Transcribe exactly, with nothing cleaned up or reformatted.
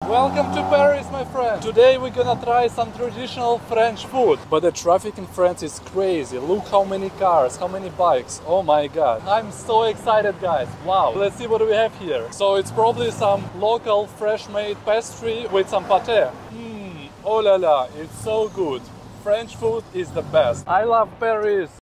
Welcome to Paris, my friend! Today we're gonna try some traditional French food. But the traffic in France is crazy. Look how many cars, how many bikes. Oh my god. I'm so excited, guys. Wow. Let's see what we have here. So it's probably some local fresh-made pastry with some pâté. Mmm, oh la la, it's so good. French food is the best. I love Paris.